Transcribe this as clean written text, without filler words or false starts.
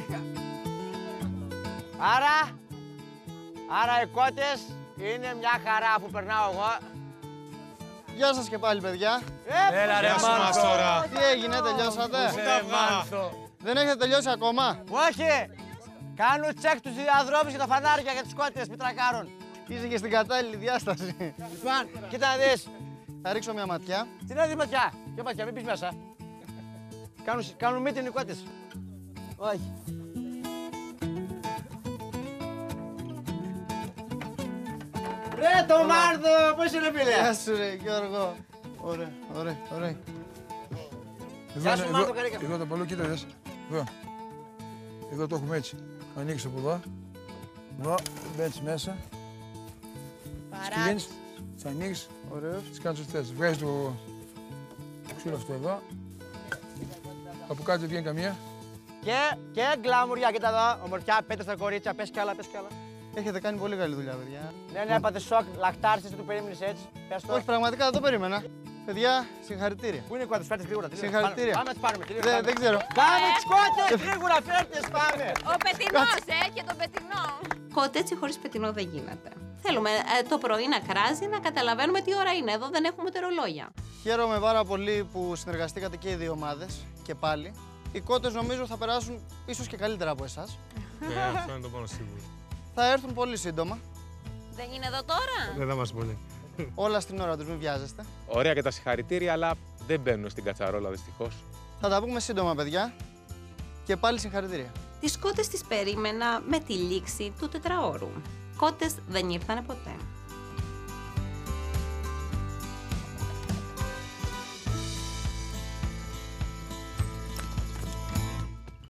Άρα οι κότες είναι μια χαρά αφού περνάω εγώ. Γεια σας και πάλι, παιδιά. Έλα ρε Μάνθο τώρα. Τι έγινε, τελειώσατε? Δεν έχετε τελειώσει ακόμα? Όχι! Κάνουν τσεκ τους διαδρόμους και τα φανάρια για τους κότες, μην τρακάρουν. Είσαι και στην κατάλληλη διάσταση. Λοιπόν, κοίτα να δεις. Θα ρίξω μια ματιά. Τι είναι η ματιά. Ποια ματιά, μην πεις μέσα. Κάνουν μύτιν οι κότες. Όχι. Ρε το Μάρθο, πώς είναι φίλε. Γεια σου ρε Γιώργο. Ωραία, ωραία, ωραία. Γεια σου Μάρθο, καρίκα. Εδώ το παλό, κοίτα δες. Εδώ. Εδώ το έχουμε έτσι. Ανοίξεις από εδώ. Εδώ, μπαίνεις μέσα. Σκυλίνεις, θα ανοίξεις. Ωραίος. Τις κάνεις ό,τι θες. Βγάζεις το ξύλο αυτό εδώ. Από κάτω δεν βγαίνει καμία. Και γκλαμουριά, κοίτα εδώ. Ομορφιά, πέτρες στα κορίτσια, πες κι άλλα, πες κι άλλα. Έχετε κάνει πολύ καλή δουλειά, παιδιά. Ναι, έπαθε σοκ, λαχτάρισες, δεν το περίμενες έτσι. Πες το. Όχι, πραγματικά δεν το περίμενα. Παιδιά, συγχαρητήρια. Πού είναι οι κότες, φέρτε γρήγορα. Συγχαρητήρια. Πάμε να τις πάρουμε. Γρήγορα, Δεν ξέρω. Πάμε τις κότες, γρήγορα, φέρτες, πάμε. Ο πετεινός, και τον πετεινό. Κότετσι χωρίς πετεινό δεν γίνεται. Θέλουμε το πρωί να κράζει, να καταλαβαίνουμε τι ώρα είναι. Εδώ δεν έχουμε τερολόγια. Χαίρομαι πάρα πολύ που συνεργαστήκατε και οι δύο ομάδες και πάλι. Οι κότες νομίζω θα περάσουν ίσως και καλύτερα από εσάς. Ναι, αυτό είναι το μόνο σίγουρο. Θα έρθουν πολύ σύντομα. Δεν είναι εδώ τώρα. Δεν θα μας πολύ. Όλα στην ώρα τους, μην βιάζεστε. Ωραία και τα συγχαρητήρια, αλλά δεν μπαίνουν στην κατσαρόλα δυστυχώς. Θα τα πούμε σύντομα, παιδιά. Και πάλι συγχαρητήρια. Τις κότες τις περίμενα με τη λήξη του τετραώρου. Κότες δεν ήρθανε ποτέ.